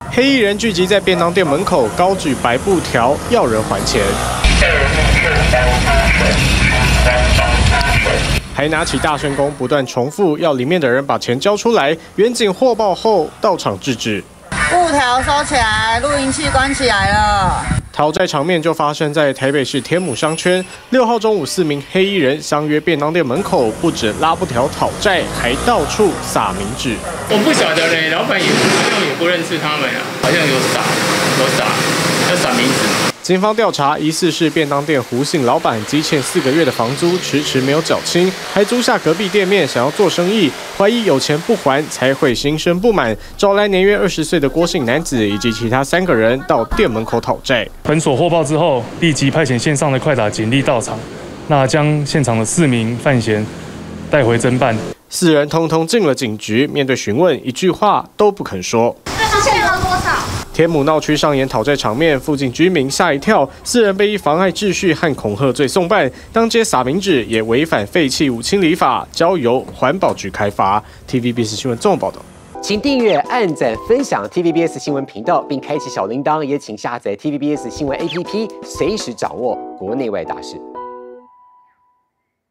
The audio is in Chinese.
黑衣人聚集在便当店门口，高举白布条，要人还钱，还拿起大声公，不断重复要里面的人把钱交出来。远警获报后到场制止， 布条收起来，录音器关起来了。 讨债场面就发生在台北市天母商圈。6号中午，4名黑衣人相约便当店门口，不止拉布条讨债，还到处撒冥纸。 我不晓得嘞，老板好像也不认识他们啊，好像有撒冥纸。 警方调查，疑似是便当店胡姓老板积欠4个月的房租，迟没有缴清，还租下隔壁店面想要做生意，怀疑有钱不还才会心生不满，找来年约20岁的郭姓男子以及其他3个人到店门口讨债。 本所获报之后，立即派遣线上的快打警力到场，那将现场的4名犯嫌带回侦办。 4人通通进了警局，面对询问，一句话都不肯说。 欠了多少？ 天母闹区上演讨债场面，附近居民吓一跳，4人被以妨碍秩序和恐吓罪送办，当街撒冥纸也违反废弃物清理法，交由环保局开罚。TVBS 新闻综合报道。 请订阅、按赞、分享 TVBS 新闻频道，并开启小铃铛，也请下载 TVBS 新闻 APP，随时掌握国内外大事。